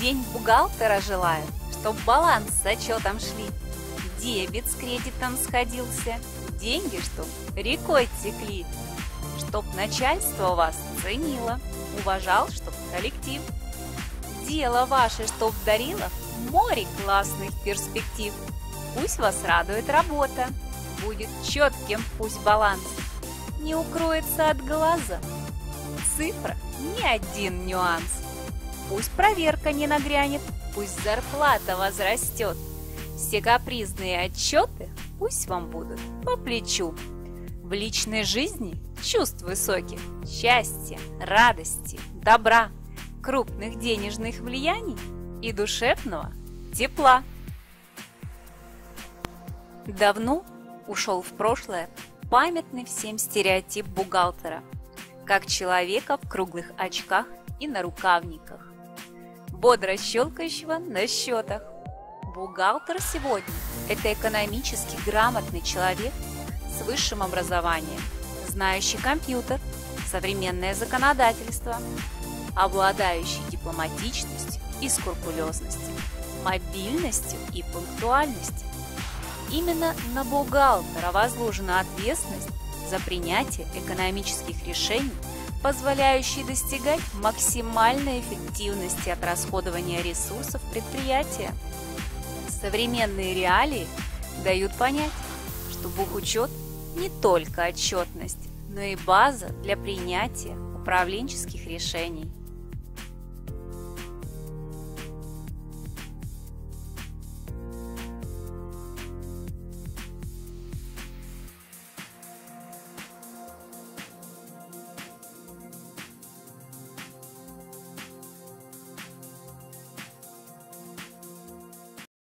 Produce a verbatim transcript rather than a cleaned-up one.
День бухгалтера желаю, чтоб баланс с отчетом шли, дебет с кредитом сходился, деньги чтоб рекой текли, чтоб начальство вас ценило, уважал, чтоб коллектив. Дело ваше, чтоб дарило море классных перспектив. Пусть вас радует работа, будет четким пусть баланс, не укроется от глаза цифра ни один нюанс. Пусть проверка не нагрянет, пусть зарплата возрастет, все капризные отчеты пусть вам будут по плечу. В личной жизни чувств высоких, счастья, радости, добра, крупных денежных влияний и душевного тепла. Давно ушел в прошлое памятный всем стереотип бухгалтера, как человека в круглых очках и нарукавниках, бодро щелкающего на счетах. Бухгалтер сегодня – это экономически грамотный человек с высшим образованием, знающий компьютер, современное законодательство, обладающий дипломатичностью и скрупулезностью, мобильностью и пунктуальностью. Именно на бухгалтера возложена ответственность за принятие экономических решений, позволяющих достигать максимальной эффективности от расходования ресурсов предприятия. Современные реалии дают понять, что бухучет не только отчетность, но и база для принятия управленческих решений.